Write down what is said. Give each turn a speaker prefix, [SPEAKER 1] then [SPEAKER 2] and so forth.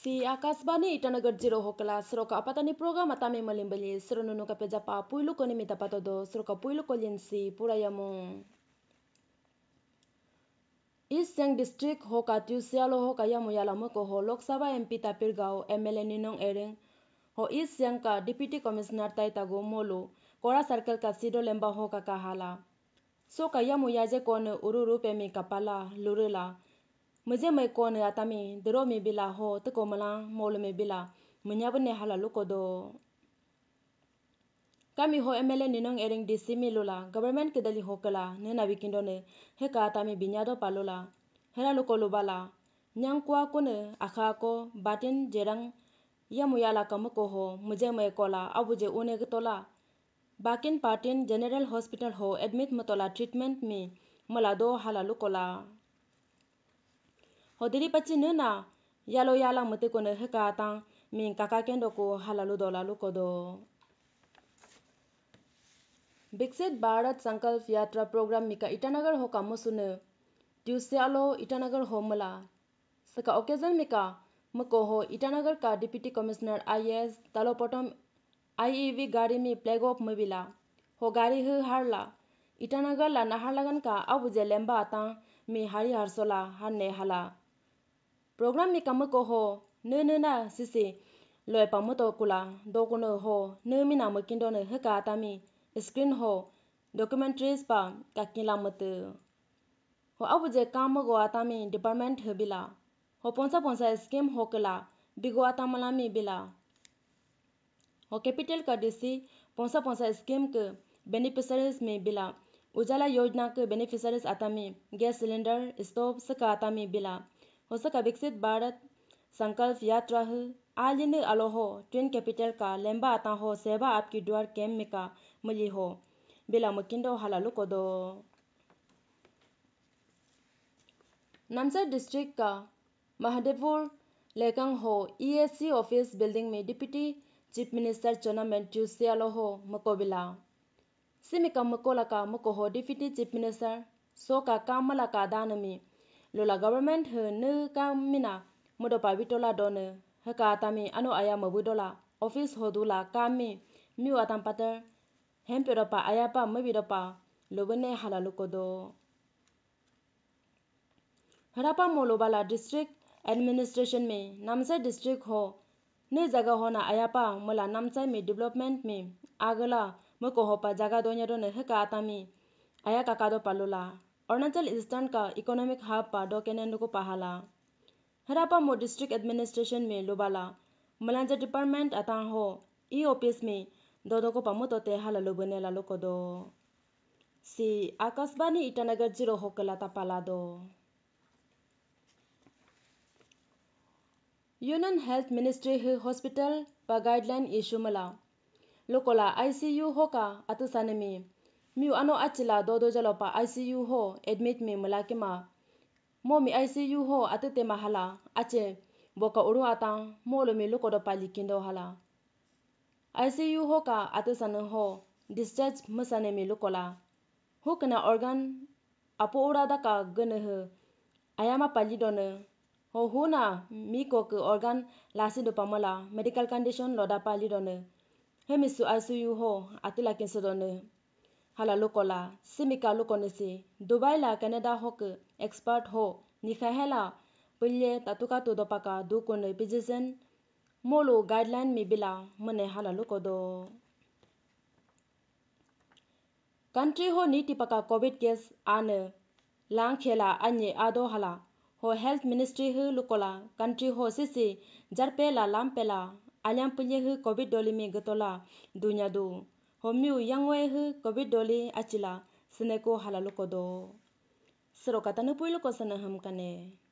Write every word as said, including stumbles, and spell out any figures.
[SPEAKER 1] Si Akasbani itanagar jiro hokala seroka apatani program atame malimbali seronunu ka pejapa puilu koni mita patodo seroka puilu kolinsi purayamu. East Yang District hoka tiusialo hoka yamu yala moko ho Lok Sabha M P tapirgao M L A ninong ering ho East Yang ka Deputy Commissioner taitago molo kora circle ka sido lemba hoka kahala. So ka yamu yaje kone ururu pemi kapala lurila. Muje mai kone atami dero mi bila ho teko mala molo mi bila menyabne hala lukodo. Kami ho M L A ninong ering di simi lula government kedali hokala nena wikindone heka atami binyado palula hera luko lubala nyang kwa kone akha ko batin jerang yamu yala kamuko ho muje mai kola abuje une gitola bakin patin general hospital ho admit matola treatment mi malado hala lukola hodiri pachi nena yalo yala mate kone heka atang min kaka kendo ko halalu dola lukodo. Biksit Bharat Sankalp Yatra program mika Itanagar ho kamusune tiusialo Itanagar ho mala saka occasion mika mako ho Itanagar ka Deputy Commissioner I A S talopotom I E V gari mi flag of mabila ho gari hu harla Itanagar la naharlagan ka abuje lemba atang mi hari harsola hanne hala program mika mako ho ne ne na sisi loy pamuto kula dokuno ho ne mina makindo ne heka atami screen ho documentaries pa kakila mate ho abuje kam go atami department hebila ho ponsa ponsa scheme hokela bigo atamalami bila ho capital ka disi ponsa ponsa scheme ke beneficiaries में bila उजाला योजना के beneficiaries atami gas cylinder stove saka atami bila हो सका विकसित भारत संकल्प यात्रा है आलिने अलोहो train capital का लेम्बा आता हो सेवा आपकी द्वार कैम में का मली हो बिला मकिंदो हलालु कोदो नामसाई डिस्ट्रिक्ट का महादेवपुर लेकंग हो E A C office building में डिप्टी चीफ मिनिस्टर चोनामेंट ट्यूसियालो हो मकोबिला सिमिका मकोला का मको हो डिप्टी चीफ मिनिस्टर सो का कामला का दानमी लोला गवर्नमेंट ह न का मिना मुदोपा बिटोला दोने हका आतामी अनो आया मबुदोला ऑफिस होदुला कामी मिउ आताम पातर हेमपेरोपा आयापा मबिरोपा लोबने हलालुकोदो हरापा मोलोबाला डिस्ट्रिक्ट एडमिनिस्ट्रेशन में नामसाई डिस्ट्रिक्ट हो ने जगह होना आयापा मला नामसाई में डेवलपमेंट में आगला मको होपा जगह दोन्या दोने हका आतामी आया काकादो पालोला अरुणाचल ईस्टर्न का इकोनॉमिक हब पा डोकेनेंडो को पहाला हरापा मो डिस्ट्रिक्ट एडमिनिस्ट्रेशन में लोबाला मलांजा डिपार्टमेंट आता हो ई ऑफिस में दोदो को पमुतोते हाला लोबने ला लोकोदो सी आकाशवाणी ईटानगर जीरो होकला तापालादो यूनियन हेल्थ मिनिस्ट्री है हॉस्पिटल पा गाइडलाइन इशू मला लोकोला आईसीयू होका अतसानेमी मिउ अनो अचिला दोदो जलोपा आईसीयू हो एडमिट में मलाकिमा मोमी आईसीयू हो अतते mahala ache boka uru atang molo mi lokodo pali kindo hala ICU हो का अतसन हो डिस्चार्ज मसाने mi lokola hukna organ apo urada ka gane he ayama pali done ho huna mi ko ke organ lasi do pamala medical condition loda pali done hemisu ICU हो atila kinso done hala lokola simika lokonesi dubai la canada ho ke expert ho nikhahela pille tatuka to dopaka du kone physician molo guideline mi bila mane hala lokodo country ho ni tipaka covid case ane lang khela anye ado hala ho health ministry he lokola country ho sisi jarpela lampela alyam pille he covid doli mi gatola dunya du ho miu yangwe he covid doli achila sineko hala lokodo sero katanu puilo ko sana ham kane